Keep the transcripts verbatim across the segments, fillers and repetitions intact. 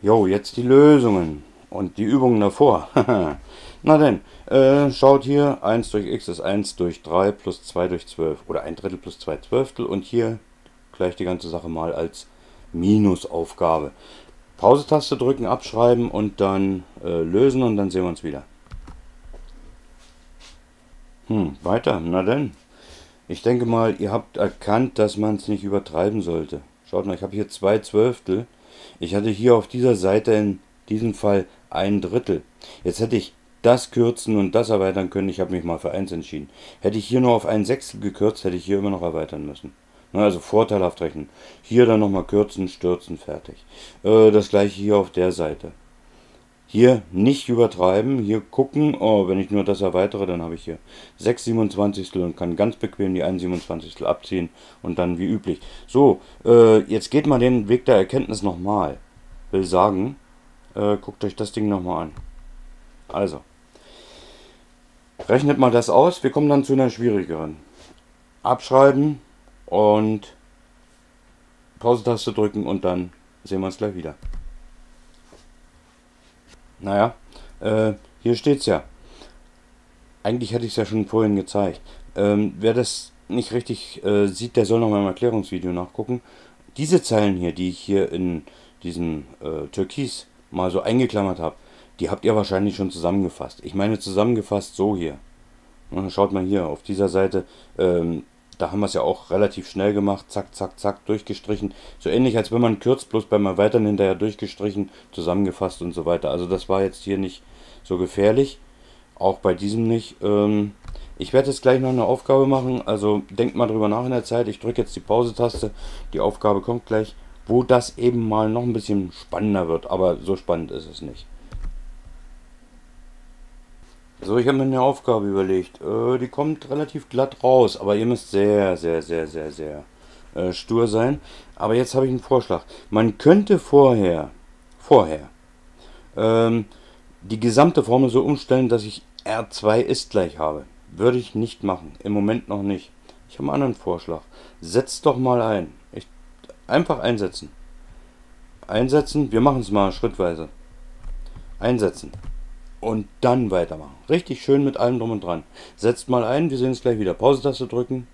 Jo, jetzt die Lösungen und die Übungen davor. Na denn, äh, schaut hier, eins durch x ist eins durch drei plus zwei durch zwölf oder ein Drittel plus zwei Zwölftel und hier gleich die ganze Sache mal als Minusaufgabe. Pause-Taste drücken, abschreiben und dann äh, lösen und dann sehen wir uns wieder. Hm, weiter, na denn. Ich denke mal, ihr habt erkannt, dass man es nicht übertreiben sollte. Schaut mal, ich habe hier zwei Zwölftel. Ich hatte hier auf dieser Seite in diesem Fall ein Drittel. Jetzt hätte ich das kürzen und das erweitern können. Ich habe mich mal für eins entschieden. Hätte ich hier nur auf ein Sechstel gekürzt, hätte ich hier immer noch erweitern müssen. Also vorteilhaft rechnen. Hier dann nochmal kürzen, stürzen, fertig. Das gleiche hier auf der Seite. Hier nicht übertreiben, hier gucken, oh, wenn ich nur das erweitere, dann habe ich hier sechs Siebenundzwanzigstel und kann ganz bequem die eins Siebenundzwanzigstel abziehen und dann wie üblich. So, äh, jetzt geht mal den Weg der Erkenntnis nochmal. Will sagen, äh, guckt euch das Ding nochmal an. Also, rechnet mal das aus, wir kommen dann zu einer schwierigeren. Abschreiben und Pause-Taste drücken und dann sehen wir uns gleich wieder. Naja, äh, hier steht's ja. Eigentlich hätte ich es ja schon vorhin gezeigt. Ähm, wer das nicht richtig äh, sieht, der soll noch mal im Erklärungsvideo nachgucken. Diese Zeilen hier, die ich hier in diesem äh, Türkis mal so eingeklammert habe, die habt ihr wahrscheinlich schon zusammengefasst. Ich meine zusammengefasst so hier. Na, schaut mal hier, auf dieser Seite, ähm, da haben wir es ja auch relativ schnell gemacht, zack, zack, zack, durchgestrichen. So ähnlich, als wenn man kürzt, bloß beim Erweitern hinterher durchgestrichen, zusammengefasst und so weiter. Also das war jetzt hier nicht so gefährlich, auch bei diesem nicht. Ähm, ich werde jetzt gleich noch eine Aufgabe machen, also denkt mal drüber nach in der Zeit. Ich drücke jetzt die Pause-Taste, die Aufgabe kommt gleich, wo das eben mal noch ein bisschen spannender wird, aber so spannend ist es nicht. So, ich habe mir eine Aufgabe überlegt. Äh, die kommt relativ glatt raus, aber ihr müsst sehr, sehr, sehr, sehr, sehr äh, stur sein. Aber jetzt habe ich einen Vorschlag. Man könnte vorher, vorher, ähm, die gesamte Formel so umstellen, dass ich R zwei ist gleich habe. Würde ich nicht machen. Im Moment noch nicht. Ich habe einen anderen Vorschlag. Setzt doch mal ein. Ich, einfach einsetzen. Einsetzen. Wir machen es mal schrittweise. Einsetzen. Und dann weitermachen. Richtig schön mit allem drum und dran. Setzt mal ein, wir sehen es gleich wieder. Pause-Taste drücken.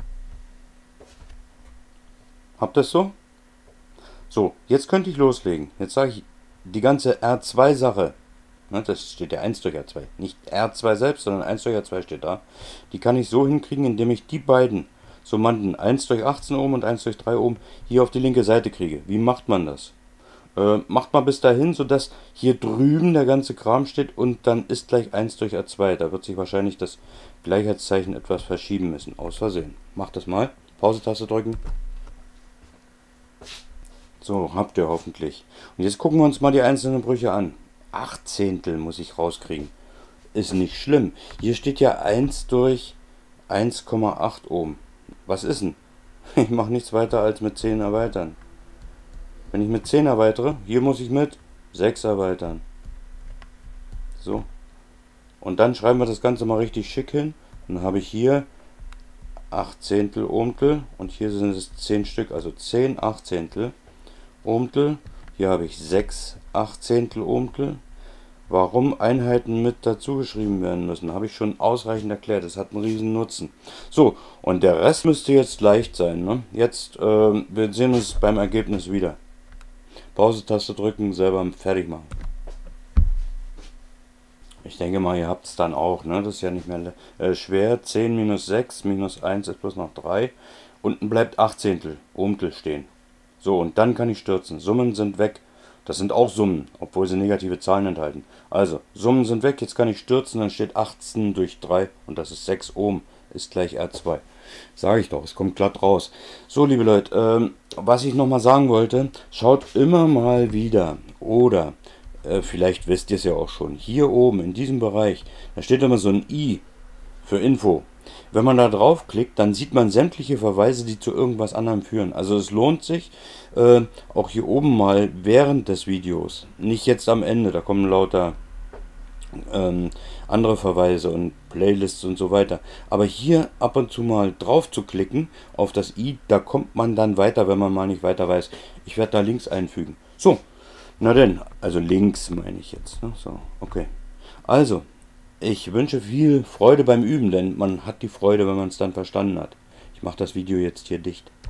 Habt ihr es so? So, jetzt könnte ich loslegen. Jetzt sage ich die ganze R zwei Sache. Ne, das steht ja eins durch R zwei. Nicht R zwei selbst, sondern eins durch R zwei steht da. Die kann ich so hinkriegen, indem ich die beiden Summanden eins durch achtzehn Ohm und eins durch drei Ohm hier auf die linke Seite kriege. Wie macht man das? Äh, macht mal bis dahin, sodass hier drüben der ganze Kram steht und dann ist gleich eins durch R zwei. Da wird sich wahrscheinlich das Gleichheitszeichen etwas verschieben müssen. Aus Versehen. Macht das mal. Pause-Taste drücken. So, habt ihr hoffentlich. Und jetzt gucken wir uns mal die einzelnen Brüche an. Achtzehntel muss ich rauskriegen. Ist nicht schlimm. Hier steht ja eins durch eins Komma acht Ohm. Was ist denn? Ich mache nichts weiter als mit zehn erweitern. Wenn ich mit zehn erweitere, hier muss ich mit sechs erweitern. So. Und dann schreiben wir das Ganze mal richtig schick hin. Dann habe ich hier Achtzehntel Ohmtel und hier sind es zehn Stück, also zehn Achtzehntel Ohmtel. Hier habe ich sechs Achtzehntel Ohmtel. Warum Einheiten mit dazu geschrieben werden müssen, habe ich schon ausreichend erklärt. Das hat einen riesen Nutzen. So, und der Rest müsste jetzt leicht sein. Ne? Jetzt, äh, wir sehen uns beim Ergebnis wieder. Pause-Taste drücken, selber fertig machen. Ich denke mal, ihr habt es dann auch. Ne? Das ist ja nicht mehr äh, schwer. zehn minus sechs minus eins ist bloß noch drei. Unten bleibt Achtzehntel Ohmtel stehen. So, und dann kann ich stürzen. Summen sind weg. Das sind auch Summen, obwohl sie negative Zahlen enthalten. Also, Summen sind weg. Jetzt kann ich stürzen. Dann steht achtzehn durch drei und das ist sechs Ohm. Ist gleich R zwei. Sage ich doch, es kommt glatt raus. So, liebe Leute, ähm, was ich nochmal sagen wollte, schaut immer mal wieder, oder äh, vielleicht wisst ihr es ja auch schon, hier oben in diesem Bereich, da steht immer so ein I für Info. Wenn man da draufklickt, dann sieht man sämtliche Verweise, die zu irgendwas anderem führen. Also es lohnt sich, äh, auch hier oben mal während des Videos, nicht jetzt am Ende, da kommen lauter Ähm, andere Verweise und Playlists und so weiter. Aber hier ab und zu mal drauf zu klicken auf das i, da kommt man dann weiter, wenn man mal nicht weiter weiß. Ich werde da Links einfügen. So, Na denn, also links meine ich jetzt. Ne? So, okay. Also, ich wünsche viel Freude beim Üben, denn man hat die Freude, wenn man es dann verstanden hat. Ich mache das Video jetzt hier dicht.